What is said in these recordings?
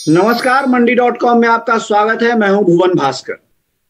नमस्कार। मंडी.com में आपका स्वागत है। मैं हूं भुवन भास्कर।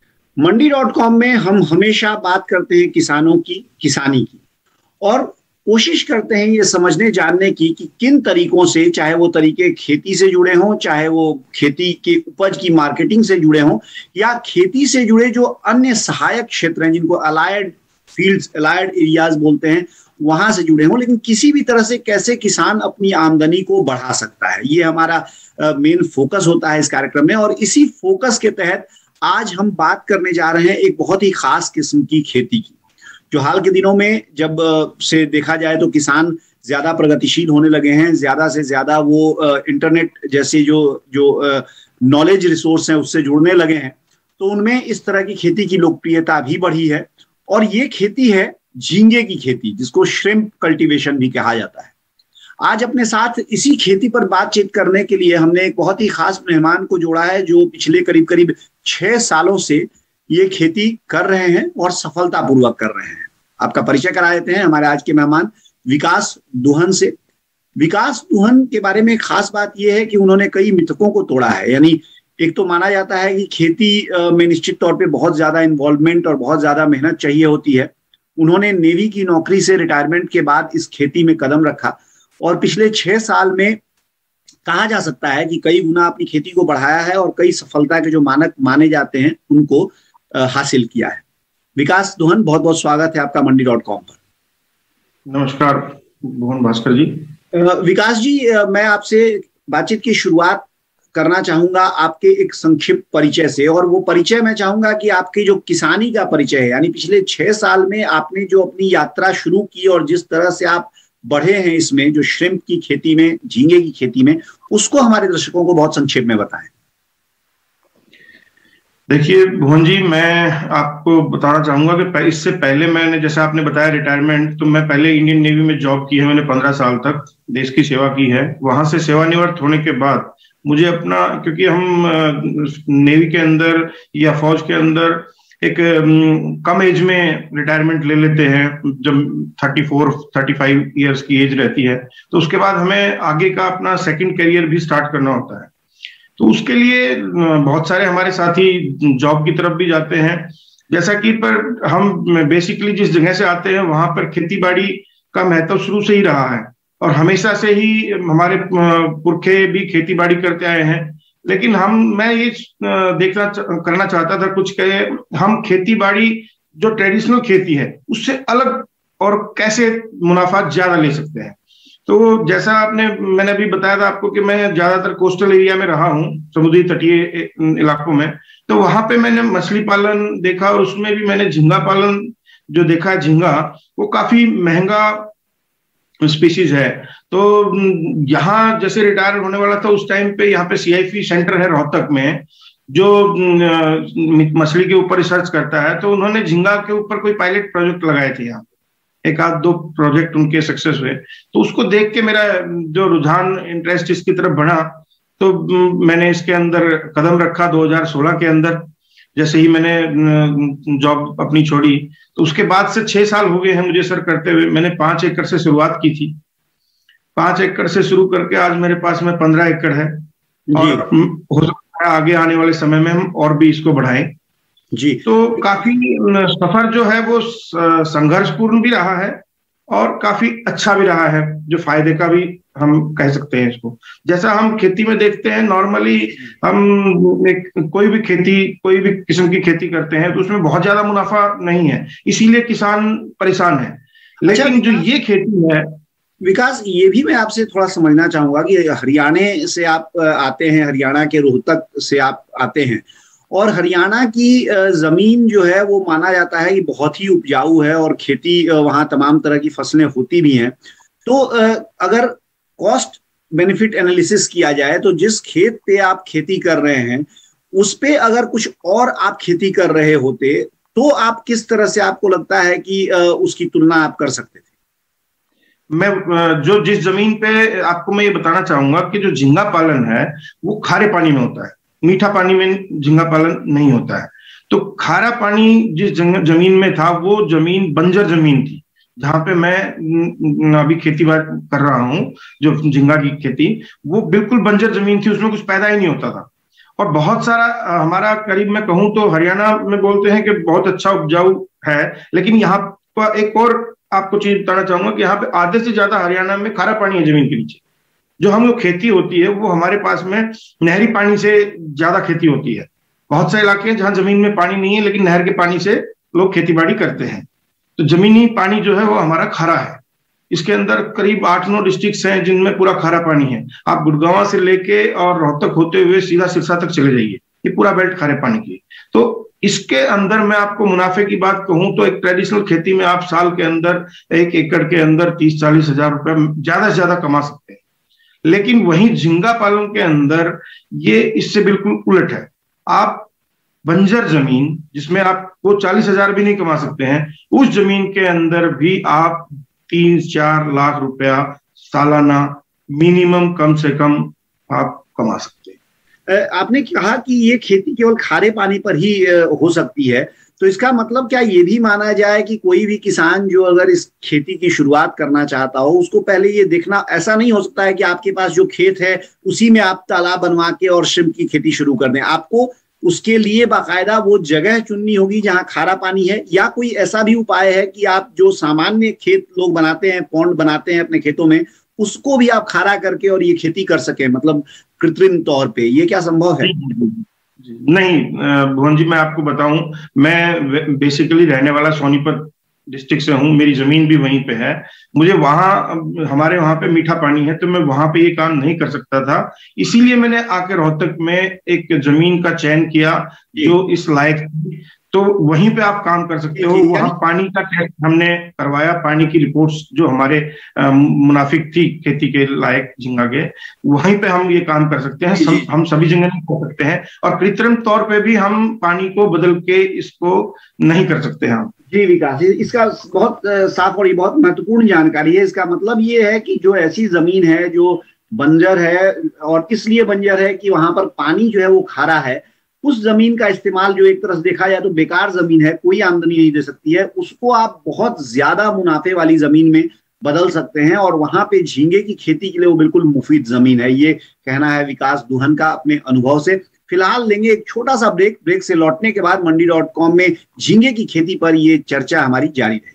मंडी.com में हम हमेशा बात करते हैं किसानों की, किसानी की, और कोशिश करते हैं ये समझने जानने की कि किन तरीकों से, चाहे वो तरीके खेती से जुड़े हों, चाहे वो खेती के उपज की मार्केटिंग से जुड़े हों, या खेती से जुड़े जो अन्य सहायक क्षेत्र हैं जिनको अलाइड फील्ड्स, अलाइड एरियाज बोलते हैं, वहां से जुड़े हों, लेकिन किसी भी तरह से कैसे किसान अपनी आमदनी को बढ़ा सकता है, ये हमारा मेन फोकस होता है इस कार्यक्रम में। और इसी फोकस के तहत आज हम बात करने जा रहे हैं एक बहुत ही खास किस्म की खेती की, जो हाल के दिनों में जब से देखा जाए तो किसान ज्यादा प्रगतिशील होने लगे हैं, ज्यादा से ज्यादा वो इंटरनेट जैसे जो जो नॉलेज रिसोर्स हैं उससे जुड़ने लगे हैं, तो उनमें इस तरह की खेती की लोकप्रियता भी बढ़ी है। और ये खेती है झींगे की खेती, जिसको श्रिम्प कल्टीवेशन भी कहा जाता है। आज अपने साथ इसी खेती पर बातचीत करने के लिए हमने एक बहुत ही खास मेहमान को जोड़ा है, जो पिछले करीब करीब 6 सालों से ये खेती कर रहे हैं और सफलतापूर्वक कर रहे हैं। आपका परिचय करा देते हैं हमारे आज के मेहमान विकास दुहन से। विकास दुहन के बारे में खास बात यह है कि उन्होंने कई मिथकों को तोड़ा है। यानी एक तो माना जाता है कि खेती में निश्चित तौर पे बहुत ज्यादा इन्वॉल्वमेंट और बहुत ज्यादा मेहनत चाहिए होती है। उन्होंने नेवी की नौकरी से रिटायरमेंट के बाद इस खेती में कदम रखा और पिछले 6 साल में कहा जा सकता है कि कई गुना अपनी खेती को बढ़ाया है और कई सफलता के जो मानक माने जाते हैं उनको हासिल किया है। विकास दुहन, बहुत बहुत स्वागत है आपका मंडी.com पर। नमस्कार भुवन भास्कर जी। विकास जी, मैं आपसे बातचीत की शुरुआत करना चाहूंगा आपके एक संक्षिप्त परिचय से, और वो परिचय मैं चाहूंगा कि आपकी जो किसानी का परिचय है, यानी पिछले 6 साल में आपने जो अपनी यात्रा शुरू की और जिस तरह से आप बढ़े हैं इसमें, जो श्रिम्प की खेती में, झींगे की खेती में, उसको हमारे दर्शकों को बहुत संक्षेप में बताएं। देखिए भुवन जी, मैं आपको बताना चाहूंगा कि इससे पहले मैंने, जैसे आपने बताया रिटायरमेंट, तो मैं पहले इंडियन नेवी में जॉब की है। मैंने 15 साल तक देश की सेवा की है। वहां से सेवानिवृत्त होने के बाद मुझे अपना, क्योंकि हम नेवी के अंदर या फौज के अंदर एक कम एज में रिटायरमेंट ले लेते हैं, जब 34-35 इयर्स की एज रहती है, तो उसके बाद हमें आगे का अपना सेकंड करियर भी स्टार्ट करना होता है। तो उसके लिए बहुत सारे हमारे साथी जॉब की तरफ भी जाते हैं। जैसा कि पर हम बेसिकली जिस जगह से आते हैं वहां पर खेती बाड़ी का महत्व शुरू से ही रहा है और हमेशा से ही हमारे पुरखे भी खेती बाड़ी करते आए हैं। लेकिन मैं ये करना चाहता था कुछ कहे, हम खेती बाड़ी जो ट्रेडिशनल खेती है उससे अलग और कैसे मुनाफा ज्यादा ले सकते हैं। तो जैसा मैंने अभी बताया था आपको कि मैं ज्यादातर कोस्टल एरिया में रहा हूँ, समुद्री तटीय इलाकों में। तो वहां पे मैंने मछली पालन देखा और उसमें भी मैंने झींगा पालन जो देखा है। झींगा वो काफी महंगा स्पीशीज है। तो यहाँ जैसे रिटायर होने वाला था उस टाइम पे, यहाँ पे CIP सेंटर है रोहतक में, जो मछली के ऊपर रिसर्च करता है। तो उन्होंने झींगा के ऊपर कोई पायलट प्रोजेक्ट लगाए थे, यहाँ एक आध दो प्रोजेक्ट उनके सक्सेस हुए। तो उसको देख के मेरा जो रुझान, इंटरेस्ट इसकी तरफ बढ़ा, तो मैंने इसके अंदर कदम रखा 2016 के अंदर। जैसे ही मैंने जॉब अपनी छोड़ी, तो उसके बाद से 6 साल हो गए हैं मुझे सर करते हुए। मैंने 5 एकड़ से शुरुआत की थी। 5 एकड़ से शुरू करके आज मेरे पास में 15 एकड़ है और हो सकता है आगे आने वाले समय में हम और भी इसको बढ़ाएं जी। तो काफी सफर जो है वो संघर्षपूर्ण भी रहा है और काफी अच्छा भी रहा है, जो फायदे का भी हम कह सकते हैं इसको। जैसा हम खेती में देखते हैं, नॉर्मली हम कोई भी किस्म की खेती करते हैं तो उसमें बहुत ज्यादा मुनाफा नहीं है, इसीलिए किसान परेशान है। लेकिन जो ये खेती है विकास, ये भी मैं आपसे थोड़ा समझना चाहूंगा कि हरियाणा से आप आते हैं, हरियाणा के रोहतक से आप आते हैं, और हरियाणा की जमीन जो है वो माना जाता है कि बहुत ही उपजाऊ है और खेती वहाँ तमाम तरह की फसलें होती भी हैं। तो अगर कॉस्ट बेनिफिट एनालिसिस किया जाए तो जिस खेत पे आप खेती कर रहे हैं उस पे अगर कुछ और आप खेती कर रहे होते तो आप किस तरह से, आपको लगता है कि उसकी तुलना आप कर सकते थे? मैं जो जिस जमीन पे आपको मैं ये बताना चाहूंगा कि जो झींगा पालन है वो खारे पानी में होता है, मीठा पानी में झींगा पालन नहीं होता है। तो खारा पानी जिस जमीन में था वो जमीन बंजर जमीन थी, जहाँ पे मैं अभी खेती बाड़ी कर रहा हूँ, जो झींगा की खेती, वो बिल्कुल बंजर जमीन थी, उसमें कुछ पैदा ही नहीं होता था। और बहुत सारा हमारा करीब मैं कहूँ तो हरियाणा में बोलते हैं कि बहुत अच्छा उपजाऊ है, लेकिन यहाँ पर एक और आपको चीज बताना चाहूंगा कि यहाँ पे आधे से ज्यादा हरियाणा में खारा पानी है जमीन के नीचे। जो हम लोग खेती होती है वो हमारे पास में नहरी पानी से ज्यादा खेती होती है। बहुत से इलाके हैं जहाँ जमीन में पानी नहीं है, लेकिन नहर के पानी से लोग खेती बाड़ी करते हैं। तो जमीनी पानी जो है वो हमारा खारा है। इसके अंदर करीब 8-9 डिस्ट्रिक्ट्स हैं जिनमें पूरा खारा पानी है। आप गुड़गांव से लेके और रोहतक होते हुए सीधा सिरसा तक चले जाइए, ये पूरा बेल्ट खारे पानी की। तो इसके अंदर मैं आपको मुनाफे की बात कहूं तो एक ट्रेडिशनल खेती में आप साल के अंदर 1 एकड़ के अंदर 30-40 हजार रुपए ज्यादा से ज्यादा कमा सकते हैं। लेकिन वहीं झींगा पालन के अंदर ये इससे बिल्कुल उलट है। आप बंजर जमीन जिसमें आप वो 40 हजार भी नहीं कमा सकते हैं, उस जमीन के अंदर भी आप 3-4 लाख रुपया सालाना मिनिमम कम से कम आप कमा सकते हैं। आपने कहा कि ये खेती केवल खारे पानी पर ही हो सकती है, तो इसका मतलब क्या ये भी माना जाए कि कोई भी किसान जो अगर इस खेती की शुरुआत करना चाहता हो, उसको पहले ये देखना, ऐसा नहीं हो सकता है कि आपके पास जो खेत है उसी में आप तालाब बनवा के और श्रिम्प की खेती शुरू कर दें। आपको उसके लिए बाकायदा वो जगह चुननी होगी जहां खारा पानी है, या कोई ऐसा भी उपाय है कि आप जो सामान्य खेत लोग बनाते हैं, पौंड बनाते हैं अपने खेतों में, उसको भी आप खारा करके और ये खेती कर सके, मतलब कृत्रिम तौर पे, ये क्या संभव है? नहीं भुवन जी, मैं आपको बताऊं, मैं बेसिकली रहने वाला सोनीपत डिस्ट्रिक्ट से हूँ, मेरी जमीन भी वहीं पे है। मुझे हमारे वहां पे मीठा पानी है, तो मैं वहां पे ये काम नहीं कर सकता था। इसीलिए मैंने आके रोहतक में एक जमीन का चयन किया जो इस लायक थी। तो वहीं पे आप काम कर सकते हो। वहां पानी का टेस्ट हमने करवाया, पानी की रिपोर्ट्स जो हमारे मुनाफिक थी खेती के लायक झींगा के, वहीं पे हम ये काम कर सकते हैं। हम सभी जगह नहीं कर सकते हैं, और कृत्रिम तौर पे भी हम पानी को बदल के इसको नहीं कर सकते हैं। जी विकास, इसका बहुत साफ और ये बहुत महत्वपूर्ण जानकारी है। इसका मतलब ये है कि जो ऐसी जमीन है जो बंजर है, और इसलिए बंजर है कि वहां पर पानी जो है वो खारा है, उस जमीन का इस्तेमाल जो एक तरह से देखा जाए तो बेकार जमीन है, कोई आमदनी नहीं दे सकती है, उसको आप बहुत ज्यादा मुनाफे वाली जमीन में बदल सकते हैं, और वहां पे झींगे की खेती के लिए वो बिल्कुल मुफीद जमीन है। ये कहना है विकास दुहन का अपने अनुभव से। फिलहाल लेंगे एक छोटा सा ब्रेक। ब्रेक से लौटने के बाद मंडी.com में झींगे की खेती पर ये चर्चा हमारी जारी रहेगी।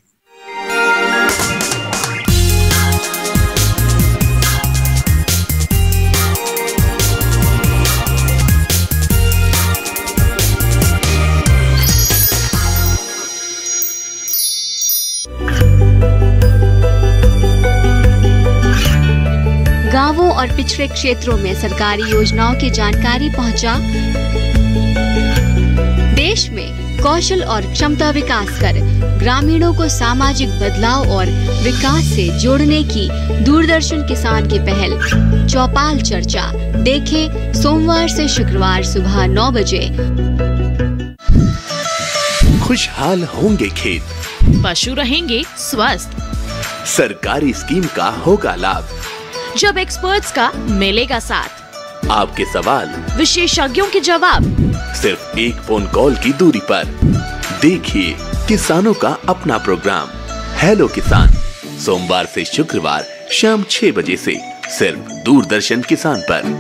गांवों और पिछड़े क्षेत्रों में सरकारी योजनाओं की जानकारी पहुंचा। देश में कौशल और क्षमता विकास कर ग्रामीणों को सामाजिक बदलाव और विकास से जोड़ने की दूरदर्शन किसान की पहल चौपाल चर्चा देखें सोमवार से शुक्रवार सुबह 9 बजे। खुशहाल होंगे खेत, पशु रहेंगे स्वस्थ, सरकारी स्कीम का होगा लाभ, जब एक्सपर्ट्स का मिलेगा साथ, आपके सवाल विशेषज्ञों के जवाब, सिर्फ एक फोन कॉल की दूरी पर। देखिए किसानों का अपना प्रोग्राम हेलो किसान, सोमवार से शुक्रवार शाम 6 बजे से सिर्फ दूरदर्शन किसान पर।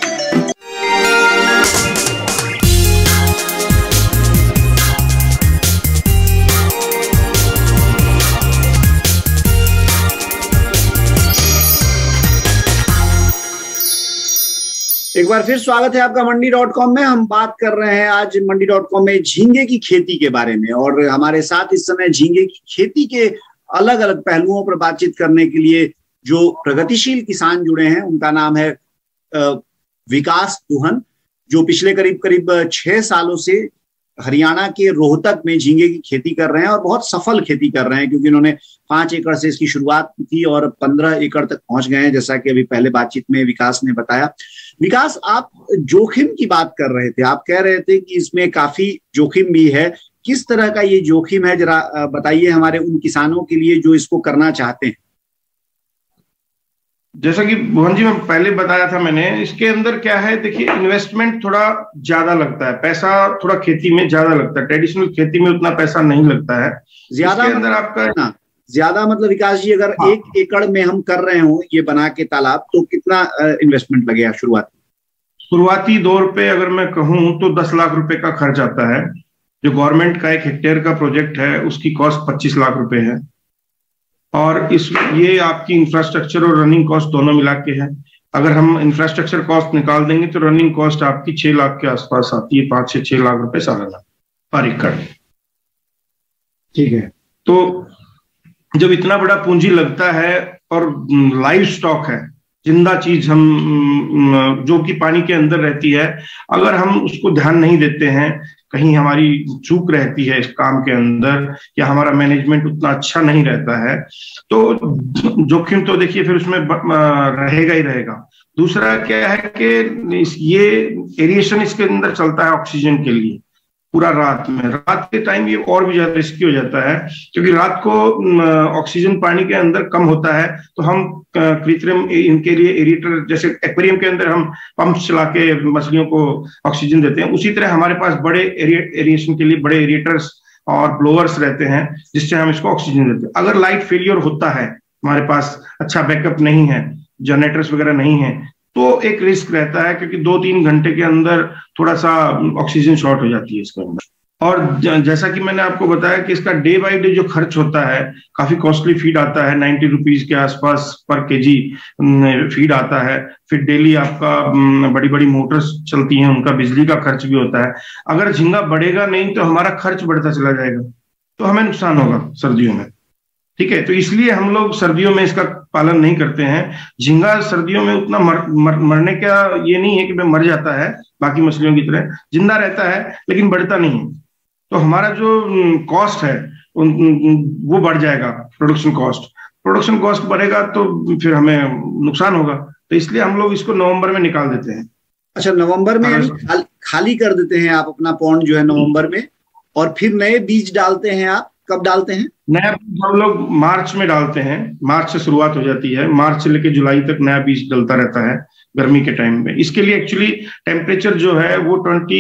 एक बार फिर स्वागत है आपका मंडी.com में। हम बात कर रहे हैं आज मंडी.com में झींगे की खेती के बारे में, और हमारे साथ इस समय झींगे की खेती के अलग अलग पहलुओं पर बातचीत करने के लिए जो प्रगतिशील किसान जुड़े हैं, उनका नाम है विकास दुहन, जो पिछले करीब 6 सालों से हरियाणा के रोहतक में झींगे की खेती कर रहे हैं, और बहुत सफल खेती कर रहे हैं, क्योंकि उन्होंने 5 एकड़ से इसकी शुरुआत की थी और 15 एकड़ तक पहुंच गए हैं, जैसा कि अभी पहले बातचीत में विकास ने बताया। विकास, आप जोखिम की बात कर रहे थे, आप कह रहे थे कि इसमें काफी जोखिम भी है। किस तरह का ये जोखिम है, जरा बताइए हमारे उन किसानों के लिए जो इसको करना चाहते हैं। जैसा कि भुवन जी मैं पहले बताया था मैंने, इसके अंदर क्या है, देखिए इन्वेस्टमेंट थोड़ा ज्यादा लगता है, पैसा थोड़ा खेती में ज्यादा लगता है। ट्रेडिशनल खेती में उतना पैसा नहीं लगता है। ज्यादा अंदर आपका ज्यादा मतलब विकास जी, अगर 1 एकड़ में हम कर रहे हो ये बना के तालाब, तो कितना इन्वेस्टमेंट लगेगा शुरुआती दौर पे? अगर मैं कहूँ तो 10 लाख रुपए का खर्च आता है। जो गवर्नमेंट का 1 हेक्टेयर का प्रोजेक्ट है उसकी कॉस्ट 25 लाख रुपए है, और ये आपकी इंफ्रास्ट्रक्चर और रनिंग कॉस्ट दोनों मिला के है। अगर हम इंफ्रास्ट्रक्चर कॉस्ट निकाल देंगे तो रनिंग कॉस्ट आपकी 6 लाख के आसपास आती है, 5 से 6 लाख रुपए सालाना पर एकड़। ठीक है। तो जब इतना बड़ा पूंजी लगता है और लाइव स्टॉक है, जिंदा चीज हम जो कि पानी के अंदर रहती है, अगर हम उसको ध्यान नहीं देते हैं, कहीं हमारी चूक रहती है इस काम के अंदर, या हमारा मैनेजमेंट उतना अच्छा नहीं रहता है, तो जोखिम तो देखिए फिर उसमें रहेगा ही रहेगा। दूसरा क्या है कि ये एरिएशन इसके अंदर चलता है ऑक्सीजन के लिए पूरा रात में। रात के टाइम ये और भी ज्यादा रिस्की हो जाता है, क्योंकि रात को ऑक्सीजन पानी के अंदर कम होता है, तो हम कृत्रिम इनके लिए एरिएटर, जैसे एक्वेरियम के अंदर हम पंप चला के मछलियों को ऑक्सीजन देते हैं, उसी तरह हमारे पास बड़े एरिएशन के लिए बड़े एरिएटर्स और ब्लोअर्स रहते हैं, जिससे हम इसको ऑक्सीजन देते हैं। अगर लाइट फेलियर होता है, हमारे पास अच्छा बैकअप नहीं है, जनरेटर्स वगैरह नहीं है, तो एक रिस्क रहता है, क्योंकि 2-3 घंटे के अंदर थोड़ा सा ऑक्सीजन शॉर्ट हो जाती है इसके अंदर। और जैसा कि मैंने आपको बताया कि इसका डे बाय डे जो खर्च होता है, काफी कॉस्टली फीड आता है, 90 रुपीज के आसपास पर केजी फीड आता है। फिर डेली आपका बड़ी बड़ी मोटर्स चलती हैं, उनका बिजली का खर्च भी होता है। अगर झींगा बढ़ेगा नहीं तो हमारा खर्च बढ़ता चला जाएगा, तो हमें नुकसान होगा सर्दियों में। ठीक है, तो इसलिए हम लोग सर्दियों में इसका पालन नहीं करते हैं। झींगा सर्दियों में उतना मरने का ये नहीं है कि मैं मर जाता है, बाकी मछलियों की तरह जिंदा रहता है, लेकिन बढ़ता नहीं है। तो हमारा जो कॉस्ट है वो बढ़ जाएगा, प्रोडक्शन कॉस्ट बढ़ेगा, तो फिर हमें नुकसान होगा। तो इसलिए हम लोग इसको नवंबर में निकाल देते हैं। अच्छा, नवंबर में खाली कर देते हैं आप अपना पॉन्ड जो है नवंबर में, और फिर नए बीज डालते हैं आप? कब डालते हैं नया बीज? हम लोग मार्च में डालते हैं। मार्च से शुरुआत हो जाती है, मार्च से लेकर जुलाई तक नया बीज डलता रहता है गर्मी के टाइम में। इसके लिए एक्चुअली टेम्परेचर जो है वो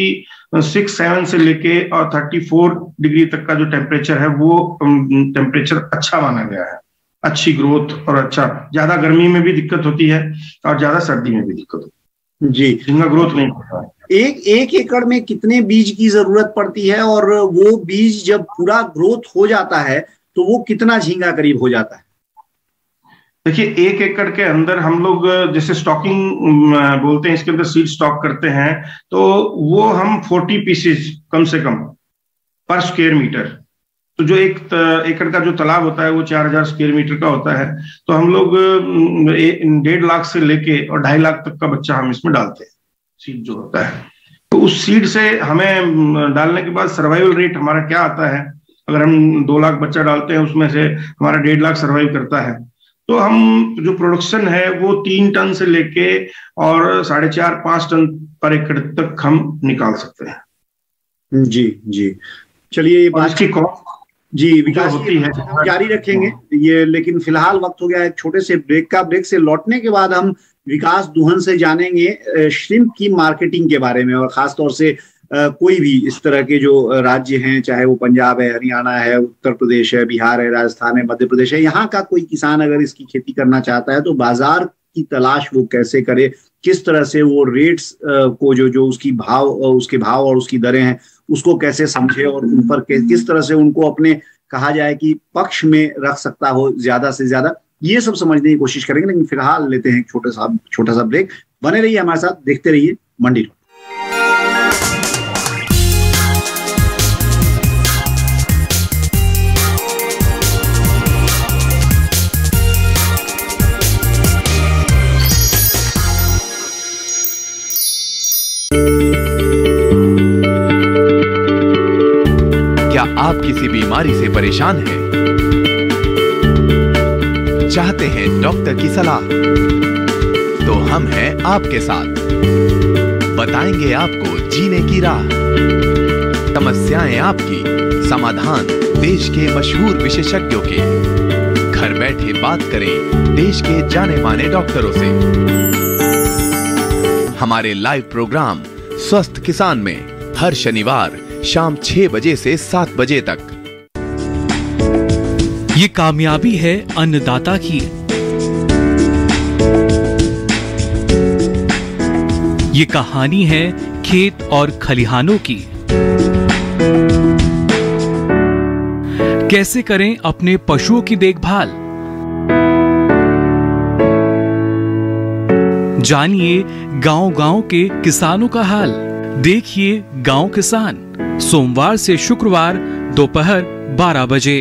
26-7 से लेके और 34 डिग्री तक का जो टेम्परेचर है वो टेम्परेचर अच्छा माना गया है। अच्छी ग्रोथ और अच्छा, ज्यादा गर्मी में भी दिक्कत होती है और ज्यादा सर्दी में भी दिक्कत होती है जी, झींगा ग्रोथ नहीं होता है। एक एकड़ में कितने बीज की जरूरत पड़ती है, और वो बीज जब पूरा ग्रोथ हो जाता है तो वो कितना झींगा करीब हो जाता है? देखिए, 1 एकड़ के अंदर हम लोग जैसे स्टॉकिंग बोलते हैं, इसके अंदर सीड स्टॉक करते हैं, तो वो हम 40 पीसेस कम से कम पर स्क्वायर मीटर। तो जो 1 एकड़ का जो तालाब होता है वो 4000 स्क्वायर मीटर का होता है, तो हम लोग 1.5 लाख से लेके और 2.5 लाख तक का बच्चा हम इसमें डालते हैं, सीड जो होता है। तो उस सीड से हमें डालने के बाद सर्वाइवल रेट हमारा क्या आता है, अगर हम 2 लाख बच्चा डालते हैं, उसमें से हमारा 1.5 लाख सर्वाइव करता है, तो हम जो प्रोडक्शन है वो 3 टन से लेके और 4.5-5 टन पर एकड़ तक हम निकाल सकते हैं। जी जी, चलिए ये बात की कॉस्ट जी विकास होती है, जारी रखेंगे ये, लेकिन फिलहाल वक्त हो गया है छोटे से ब्रेक का। ब्रेक से लौटने के बाद हम विकास दुहन से जानेंगे श्रिम्प की मार्केटिंग के बारे में, और खासतौर से कोई भी इस तरह के जो राज्य हैं, चाहे वो पंजाब है, हरियाणा है, उत्तर प्रदेश है, बिहार है, राजस्थान है, मध्य प्रदेश है, यहाँ का कोई किसान अगर इसकी खेती करना चाहता है तो बाजार की तलाश वो कैसे करे, किस तरह से वो रेट्स को जो उसके भाव और उसकी दरें हैं उसको कैसे समझे, और उन पर किस तरह से उनको अपने कहा जाए कि पक्ष में रख सकता हो ज्यादा से ज्यादा, ये सब समझने की कोशिश करेंगे। लेकिन फिलहाल लेते हैं एक छोटा सा ब्रेक। बने रहिए हमारे साथ, देखते रहिए मंडी रोड। क्या आप किसी बीमारी से परेशान हैं? चाहते हैं डॉक्टर की सलाह? तो हम हैं आपके साथ, बताएंगे आपको जीने की राह। समस्याएं आपकी, समाधान देश के मशहूर विशेषज्ञों के। घर बैठे बात करें देश के जाने माने डॉक्टरों से। हमारे लाइव प्रोग्राम स्वस्थ किसान में हर शनिवार शाम 6 बजे से 7 बजे तक। ये कामयाबी है अन्नदाता की। ये कहानी है खेत और खलिहानों की। कैसे करें अपने पशुओं की देखभाल, जानिए गांव-गांव के किसानों का हाल। देखिए गांव किसान, सोमवार से शुक्रवार दोपहर 12 बजे।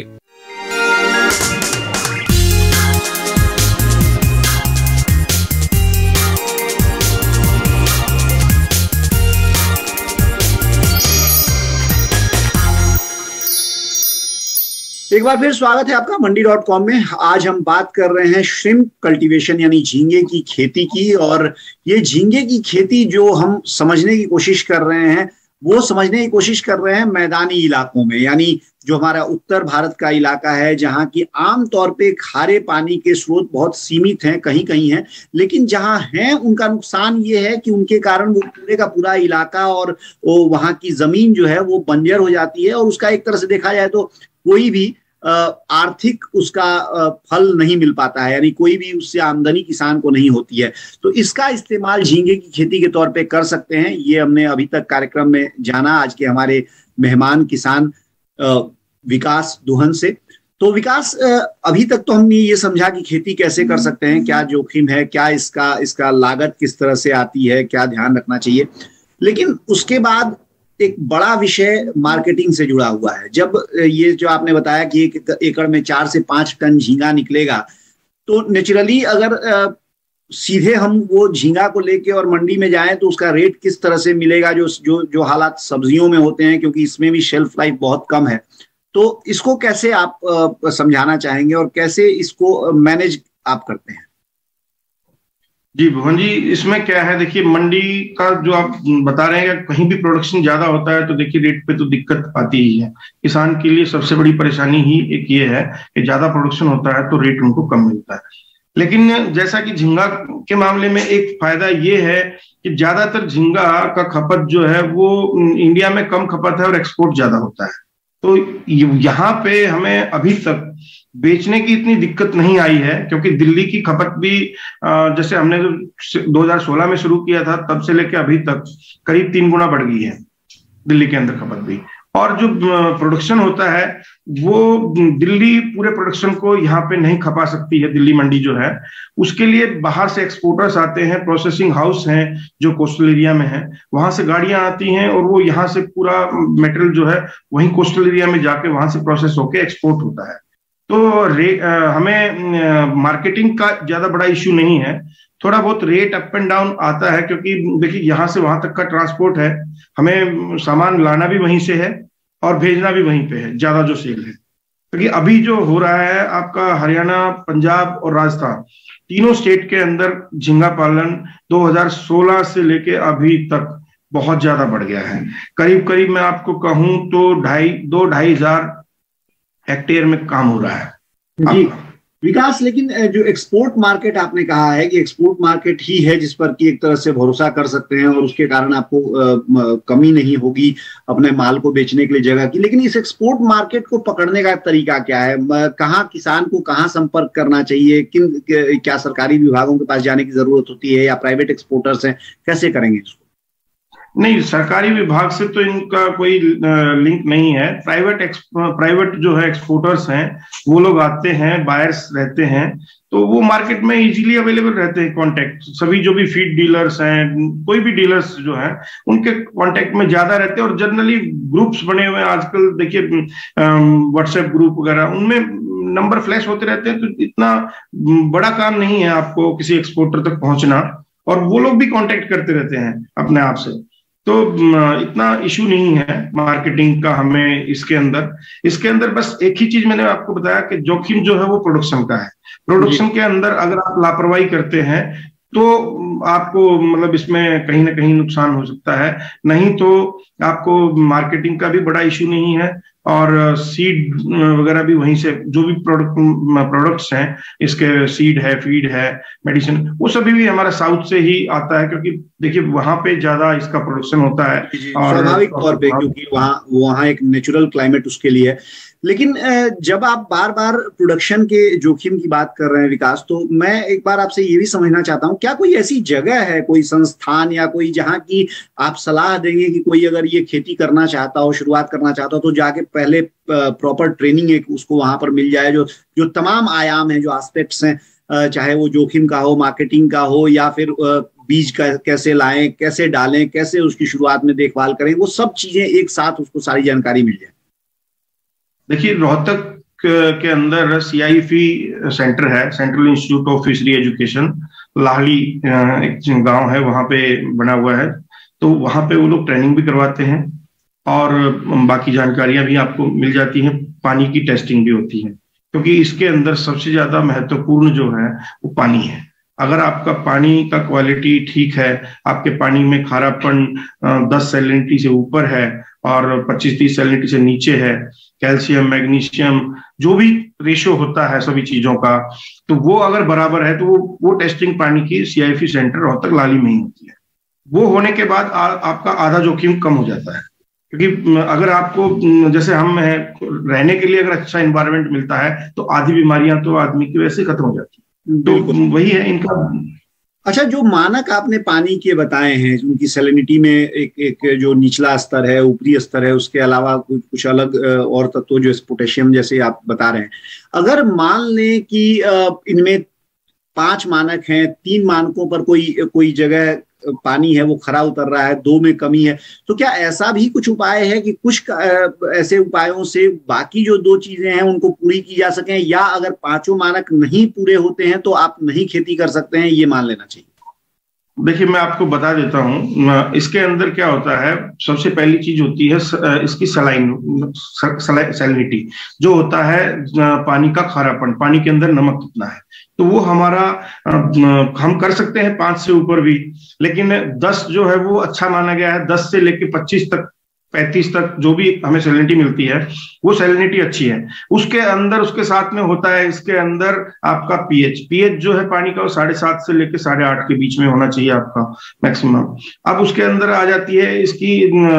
एक बार फिर स्वागत है आपका मंडी.com में। आज हम बात कर रहे हैं श्रिम्प कल्टीवेशन यानी झींगे की खेती की। और ये झींगे की खेती जो हम समझने की कोशिश कर रहे हैं, वो समझने की कोशिश कर रहे हैं मैदानी इलाकों में, यानी जो हमारा उत्तर भारत का इलाका है, जहाँ की आमतौर पे खारे पानी के स्रोत बहुत सीमित हैं, कहीं कहीं हैं, लेकिन जहाँ हैं उनका नुकसान ये है कि उनके कारण वो पूरे का पूरा इलाका और वो वहाँ की जमीन जो है वो बंजर हो जाती है। और उसका एक तरह से देखा जाए तो कोई भी आर्थिक उसका फल नहीं मिल पाता है, यानी कोई भी उससे आमदनी किसान को नहीं होती है। तो इसका इस्तेमाल झींगे की खेती के तौर पे कर सकते हैं, ये हमने अभी तक कार्यक्रम में जाना आज के हमारे मेहमान किसान विकास दुहन से। तो विकास, अभी तक तो हमने ये समझा कि खेती कैसे कर सकते हैं, क्या जोखिम है, क्या इसका लागत किस तरह से आती है, क्या ध्यान रखना चाहिए, लेकिन उसके बाद एक बड़ा विषय मार्केटिंग से जुड़ा हुआ है। जब ये जो आपने बताया कि 1 एकड़ में 4 से 5 टन झींगा निकलेगा, तो नेचुरली अगर सीधे हम वो झींगा को लेके और मंडी में जाएं तो उसका रेट किस तरह से मिलेगा, जो हालात सब्जियों में होते हैं, क्योंकि इसमें भी शेल्फ लाइफ बहुत कम है। तो इसको कैसे आप समझाना चाहेंगे और कैसे इसको मैनेज आप करते हैं? जी भुवन जी, इसमें क्या है, देखिए मंडी का जो आप बता रहे हैं, कहीं भी प्रोडक्शन ज्यादा होता है तो देखिए रेट पे तो दिक्कत आती ही है। किसान के लिए सबसे बड़ी परेशानी ही एक ये है कि ज्यादा प्रोडक्शन होता है तो रेट उनको कम मिलता है। लेकिन जैसा कि झींगा के मामले में एक फायदा ये है कि ज्यादातर झींगा का खपत जो है वो इंडिया में कम खपत है और एक्सपोर्ट ज्यादा होता है। तो यहाँ पे हमें अभी तक बेचने की इतनी दिक्कत नहीं आई है, क्योंकि दिल्ली की खपत भी जैसे हमने 2016 में शुरू किया था तब से लेकर अभी तक करीब 3 गुना बढ़ गई है दिल्ली के अंदर खपत भी। और जो प्रोडक्शन होता है वो दिल्ली पूरे प्रोडक्शन को यहाँ पे नहीं खपा सकती है। दिल्ली मंडी जो है उसके लिए बाहर से एक्सपोर्टर्स आते हैं, प्रोसेसिंग हाउस हैं जो कोस्टल एरिया में है, वहां से गाड़ियां आती हैं और वो यहाँ से पूरा मटेरियल जो है वहीं कोस्टल एरिया में जाके वहां से प्रोसेस होके एक्सपोर्ट होता है। तो हमें मार्केटिंग का ज्यादा बड़ा इश्यू नहीं है। थोड़ा बहुत रेट अप एंड डाउन आता है, क्योंकि देखिए यहाँ से वहां तक का ट्रांसपोर्ट है, हमें सामान लाना भी वहीं से है और भेजना भी वहीं पे है, ज्यादा जो सेल है। क्योंकि अभी जो हो रहा है आपका हरियाणा, पंजाब और राजस्थान तीनों स्टेट के अंदर झींगा पालन 2016 से लेके अभी तक बहुत ज्यादा बढ़ गया है। करीब करीब मैं आपको कहूं तो 2-2.5 हजार हेक्टेयर में काम हो रहा है जी विकास। लेकिन जो एक्सपोर्ट मार्केट आपने कहा है कि एक्सपोर्ट मार्केट ही है जिस पर कि एक तरह से भरोसा कर सकते हैं और उसके कारण आपको कमी नहीं होगी अपने माल को बेचने के लिए जगह की, लेकिन इस एक्सपोर्ट मार्केट को पकड़ने का तरीका क्या है? कहाँ किसान को कहाँ संपर्क करना चाहिए? क्या सरकारी विभागों के पास जाने की जरूरत होती है या प्राइवेट एक्सपोर्टर्स हैं? कैसे करेंगे इसको? नहीं, सरकारी विभाग से तो इनका कोई लिंक नहीं है। प्राइवेट जो है एक्सपोर्टर्स हैं वो लोग आते हैं, बायर्स रहते हैं, तो वो मार्केट में इजीली अवेलेबल रहते हैं। कांटेक्ट सभी जो भी फीड डीलर्स हैं, कोई भी डीलर्स जो हैं उनके कांटेक्ट में ज्यादा रहते हैं। और जनरली ग्रुप्स बने हुए हैं आजकल, देखिए व्हाट्सएप ग्रुप वगैरह, उनमें नंबर फ्लैश होते रहते हैं। तो इतना बड़ा काम नहीं है आपको किसी एक्सपोर्टर तक पहुंचना, और वो लोग भी कांटेक्ट करते रहते हैं अपने आप से। तो इतना इशू नहीं है मार्केटिंग का हमें इसके अंदर बस एक ही चीज मैंने आपको बताया कि जोखिम जो है वो प्रोडक्शन का है। प्रोडक्शन के अंदर अगर आप लापरवाही करते हैं तो आपको मतलब इसमें कहीं ना कहीं नुकसान हो सकता है, नहीं तो आपको मार्केटिंग का भी बड़ा इशू नहीं है। और सीड वगैरह भी वहीं से, जो भी प्रोडक्ट्स हैं इसके, सीड है, फीड है, मेडिसिन, वो सभी भी हमारा साउथ से ही आता है, क्योंकि देखिए वहां पे ज्यादा इसका प्रोडक्शन होता है और स्वाभाविक तौर पे, क्योंकि वहाँ एक नेचुरल क्लाइमेट उसके लिए है। लेकिन जब आप बार बार प्रोडक्शन के जोखिम की बात कर रहे हैं विकास, तो मैं एक बार आपसे ये भी समझना चाहता हूँ, क्या कोई ऐसी जगह है, कोई संस्थान या कोई जहाँ की आप सलाह देंगे कि कोई अगर ये खेती करना चाहता हो, शुरुआत करना चाहता हो, तो जाके पहले प्रॉपर ट्रेनिंग एक उसको वहां पर मिल जाए, जो तमाम आयाम हैं, जो एस्पेक्ट्स हैं, चाहे वो जोखिम का हो, मार्केटिंग का हो, या फिर बीज का कैसे लाएं, कैसे डालें, कैसे उसकी शुरुआत में देखभाल करें, वो सब चीजें एक साथ उसको सारी जानकारी मिल जाए? देखिए, रोहतक के अंदर CIFI सेंटर है, central institute of fishery education, Lahli एक गांव है, वहां पे बना हुआ है। तो वहां पे वो लोग ट्रेनिंग भी करवाते हैं और बाकी जानकारियां भी आपको मिल जाती हैं। पानी की टेस्टिंग भी होती है, क्योंकि इसके अंदर सबसे ज्यादा महत्वपूर्ण जो है वो पानी है। अगर आपका पानी का क्वालिटी ठीक है, आपके पानी में खारापन 10 सैलिनिटी से ऊपर है और 25-30 सैलिनिटी से नीचे है, कैल्शियम, मैग्नीशियम, जो भी रेशियो होता है सभी चीजों का, तो वो अगर बराबर है तो वो टेस्टिंग पानी की CIFI सेंटर रोहतक लाली में ही होती है। वो होने के बाद आपका आधा जोखिम कम हो जाता है, क्योंकि अगर आपको जैसे हम है रहने के लिए अगर अच्छा एनवायरनमेंट मिलता है तो आधी बीमारियां तो आदमी की वैसे खत्म हो जाती है। तो वही है इनका। अच्छा, जो मानक आपने पानी के बताए हैं, उनकी सैलिनिटी में एक जो निचला स्तर है, ऊपरी स्तर है, उसके अलावा कुछ अलग और तत्व जो पोटेशियम जैसे आप बता रहे हैं, अगर मान लें कि इनमें 5 मानक हैं, 3 मानकों पर कोई जगह पानी है वो खरा उतर रहा है, 2 में कमी है, तो क्या ऐसा भी कुछ उपाय है कि कुछ ऐसे उपायों से बाकी जो 2 चीजें हैं उनको पूरी की जा सके, या अगर 5 मानक नहीं पूरे होते हैं तो आप नहीं खेती कर सकते हैं, ये मान लेना चाहिए? देखिए, मैं आपको बता देता हूँ इसके अंदर क्या होता है। सबसे पहली चीज होती है इसकी सैलिनिटी, जो होता है पानी का खारापन, पानी के अंदर नमक कितना है। तो वो हमारा हम कर सकते हैं 5 से ऊपर भी, लेकिन 10 जो है वो अच्छा माना गया है। 10 से लेके 25 तक, 35 तक जो भी हमें सैलिनिटी मिलती है वो सैलिनिटी अच्छी है। उसके अंदर उसके साथ में होता है इसके अंदर आपका पीएच जो है पानी का, वो 7.5 से लेके 8.5 के बीच में होना चाहिए आपका मैक्सिमम। अब उसके अंदर आ जाती है इसकी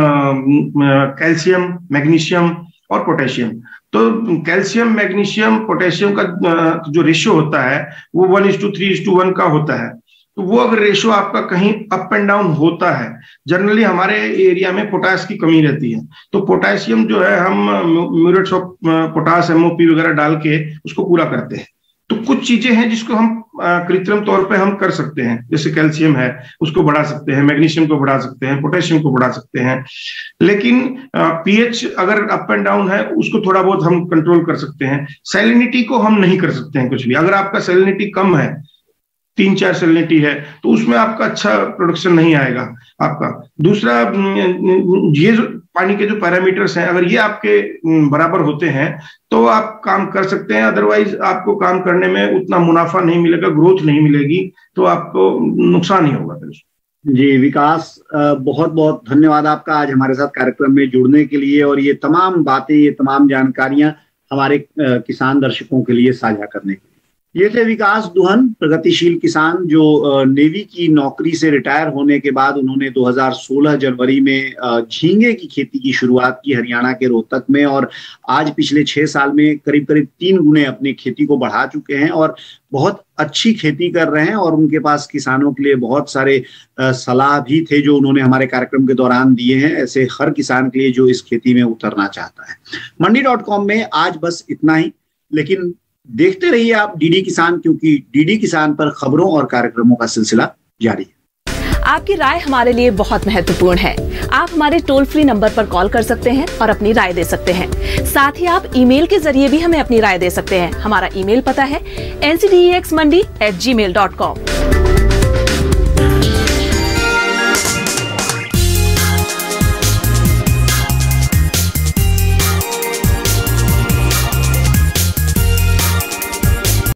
कैल्शियम, मैग्नीशियम और पोटेशियम। तो कैल्शियम, मैग्नीशियम, पोटेशियम का जो रेशियो होता है वो 1:3:1 का होता है। तो वो अगर रेशियो आपका कहीं अप एंड डाउन होता है, जनरली हमारे एरिया में पोटास की कमी रहती है, तो पोटेशियम जो है हम म्यूरेट्स ऑफ पोटास, MOP वगैरह डाल के उसको पूरा करते हैं। तो कुछ चीजें हैं जिसको हम कृत्रिम तौर पे हम कर सकते हैं, जैसे कैल्शियम है उसको बढ़ा सकते हैं, मैग्नीशियम को बढ़ा सकते हैं, पोटेशियम को बढ़ा सकते हैं। लेकिन पीएच अगर अप एंड डाउन है उसको थोड़ा बहुत हम कंट्रोल कर सकते हैं। सैलिनिटी को हम नहीं कर सकते हैं कुछ भी। अगर आपका सैलिनिटी कम है, 3-4 सैलिनिटी है, तो उसमें आपका अच्छा प्रोडक्शन नहीं आएगा आपका। दूसरा, ये जो पानी के जो पैरामीटर्स हैं, अगर ये आपके बराबर होते हैं तो आप काम कर सकते हैं। अदरवाइज आपको काम करने में उतना मुनाफा नहीं मिलेगा, ग्रोथ नहीं मिलेगी, तो आपको नुकसान ही होगा। जी विकास, बहुत बहुत धन्यवाद आपका आज हमारे साथ कार्यक्रम में जुड़ने के लिए, और ये तमाम बातें, ये तमाम जानकारियां हमारे किसान दर्शकों के लिए साझा करने के लिए। ये थे विकास दुहन, प्रगतिशील किसान, जो नेवी की नौकरी से रिटायर होने के बाद उन्होंने 2016 जनवरी में झींगे की खेती की शुरुआत की हरियाणा के रोहतक में, और आज पिछले 6 साल में करीब 3 गुने अपनी खेती को बढ़ा चुके हैं और बहुत अच्छी खेती कर रहे हैं। और उनके पास किसानों के लिए बहुत सारे सलाह भी थे जो उन्होंने हमारे कार्यक्रम के दौरान दिए हैं, ऐसे हर किसान के लिए जो इस खेती में उतरना चाहता है। मंडी.com में आज बस इतना ही, लेकिन देखते रहिए आप डीडी किसान, क्योंकि डीडी किसान पर खबरों और कार्यक्रमों का सिलसिला जारी है। आपकी राय हमारे लिए बहुत महत्वपूर्ण है। आप हमारे टोल फ्री नंबर पर कॉल कर सकते हैं और अपनी राय दे सकते हैं। साथ ही आप ईमेल के जरिए भी हमें अपनी राय दे सकते हैं। हमारा ईमेल पता है ncdexmandi@gmail.com।